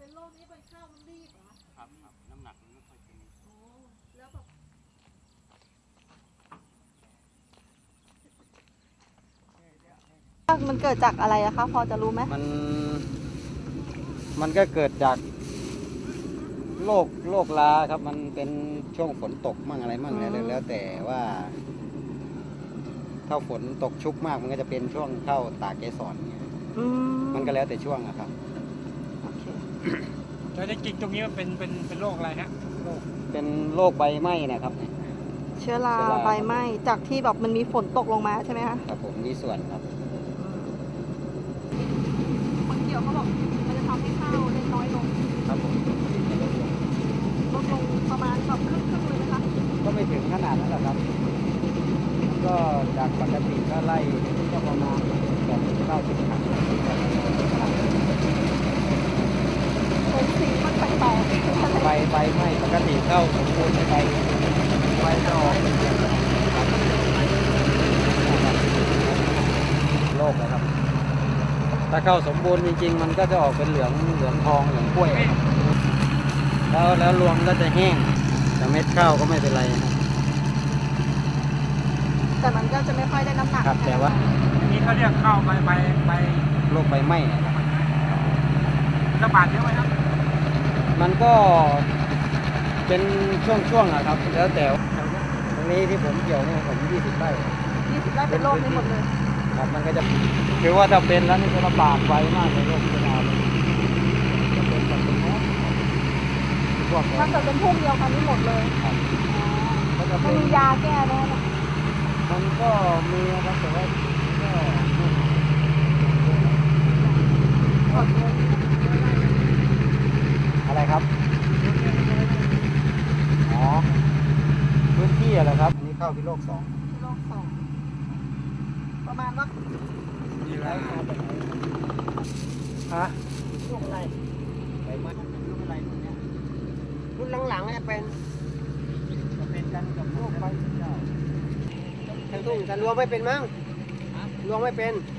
เป็นโรคนี้เป็นข้าวมันรีบเหรอครับน้ำหนักมันไม่ค่อยเป็นโอ้แล้วแบบมันเกิดจากอะไรอะคะพอจะรู้ไหมมันก็เกิดจากโรคราครับมันเป็นช่วงฝนตกมั่งอะไรมั่งแล้วแต่ว่าถ้าฝนตกชุกมากมันก็จะเป็นช่วงเข้าตากเกสรมันก็แล้วแต่ช่วงนะครับแล้วจริงๆตรงนี้มันเป็นโรคอะไรฮะเป็นโรคใบไหม้นะครับเชื้อราใบไหม้จากที่แบบมันมีฝนตกลงมาใช่ไหมคะครับผมมีส่วนครับคนเกี่ยวเขาบอกมันจะทำให้ข้าวได้น้อยลงครับผมลดลงประมาณแบบครึ่งเลยนะคะก็ไม่ถึงขนาดนั้นหรอกครับก็จากปกติก็ไล่ก็ประมาณ80-90 ครั้งสีมันแปลกใบไหม้ปกติเข้าสมบูรณ์ใบจะออกโรคนะครับถ้าเข้าสมบูรณ์จริงๆมันก็จะออกเป็นเหลืองทองเหลืองกล้วยแล้วรวมก็จะแห้งแต่เม็ดข้าวก็ไม่เป็นไรครับแต่มันก็จะไม่ค่อยได้น้ำหนักครับแต่ว่านี่เขาเรียกข้าวใบโรคใบไหม้ครับระบาดเยอะไหมครับมันก็เป็นช่วงๆนะครับแล้วแต่ตรงนี้ที่ผมเกี่ยวเนี่ยผม20 ไร่เป็นโรคนี้หมดเลยครับมันก็จะคือว่าถ้าเป็นแล้วนี่จะระบาดไวมากในโรคพิษณาเลยจะเป็นแบบเป็นพวกถ้าเกิดเป็นพวกเดียวกันนี่หมดเลยมันมียาแก้ได้ไหมมันก็มีนะครับแต่ว่าก็อะไรครับอ๋อพื้นที่อะไรครับนี่เข้าพิโรค 2 ประมาณว่ามีอะไรฮะโรคอะไรใบไม้โรคอะไรเนี่ยรุ่นหลังๆเนี่ยเป็นกันกับโรคใบเจ้าทั้งทุ่งแต่รวมไม่เป็นมั้งรวมไม่เป็น